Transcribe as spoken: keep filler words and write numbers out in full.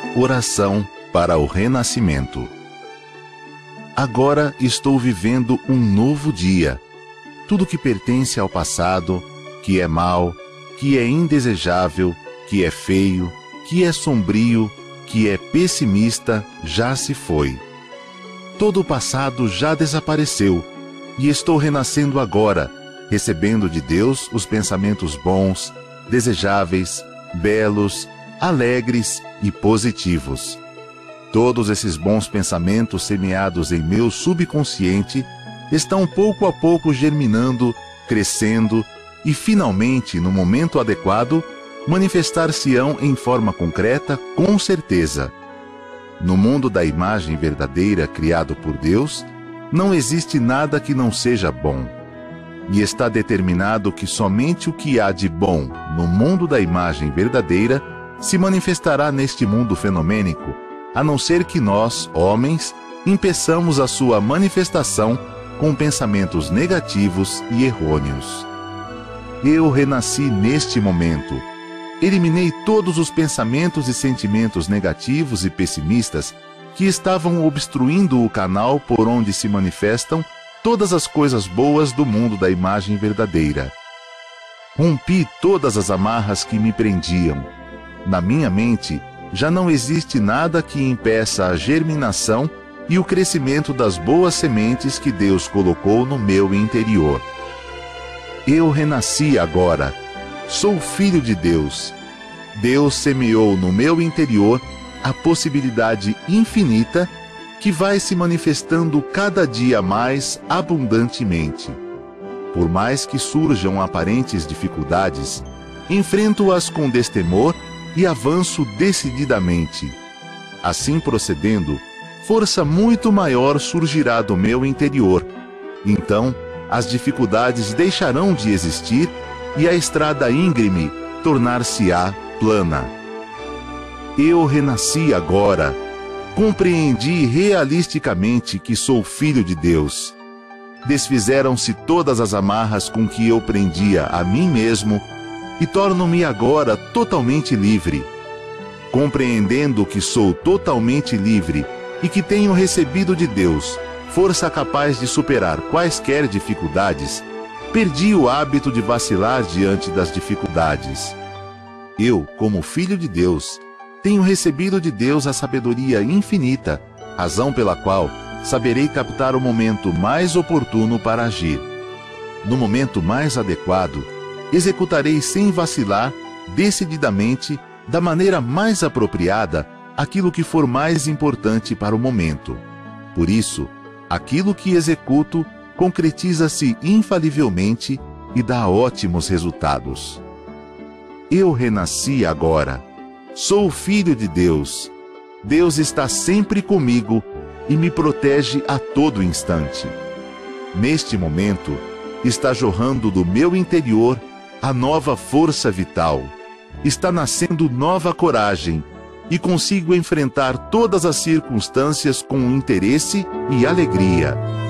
Oração para o renascimento. Agora estou vivendo um novo dia. Tudo que pertence ao passado, que é mau, que é indesejável, que é feio, que é sombrio, que é pessimista, já se foi. Todo o passado já desapareceu e estou renascendo agora, recebendo de Deus os pensamentos bons, desejáveis, belos, alegres e positivos. Todos esses bons pensamentos semeados em meu subconsciente estão pouco a pouco germinando, crescendo e finalmente, no momento adequado, manifestar-se-ão em forma concreta com certeza. No mundo da imagem verdadeira criado por Deus, não existe nada que não seja bom. E está determinado que somente o que há de bom no mundo da imagem verdadeira se manifestará neste mundo fenomênico, a não ser que nós, homens, impeçamos a sua manifestação com pensamentos negativos e errôneos. Eu renasci neste momento. Eliminei todos os pensamentos e sentimentos negativos e pessimistas que estavam obstruindo o canal por onde se manifestam todas as coisas boas do mundo da imagem verdadeira. Rompi todas as amarras que me prendiam. Na minha mente, já não existe nada que impeça a germinação e o crescimento das boas sementes que Deus colocou no meu interior. Eu renasci agora. Sou filho de Deus. Deus semeou no meu interior a possibilidade infinita que vai se manifestando cada dia mais abundantemente. Por mais que surjam aparentes dificuldades, enfrento-as com destemor e avanço decididamente. Assim procedendo, força muito maior surgirá do meu interior. Então, as dificuldades deixarão de existir e a estrada íngreme tornar-se-á plana. Eu renasci agora. Compreendi realisticamente que sou filho de Deus. Desfizeram-se todas as amarras com que eu prendia a mim mesmo e torno-me agora totalmente livre. Compreendendo que sou totalmente livre e que tenho recebido de Deus força capaz de superar quaisquer dificuldades, perdi o hábito de vacilar diante das dificuldades. Eu, como filho de Deus, tenho recebido de Deus a sabedoria infinita, razão pela qual saberei captar o momento mais oportuno para agir. No momento mais adequado, executarei sem vacilar, decididamente, da maneira mais apropriada, aquilo que for mais importante para o momento. Por isso, aquilo que executo concretiza-se infalivelmente e dá ótimos resultados. Eu renasci agora. Sou filho de Deus. Deus está sempre comigo e me protege a todo instante. Neste momento, está jorrando do meu interior a nova força vital. Está nascendo nova coragem e consigo enfrentar todas as circunstâncias com interesse e alegria.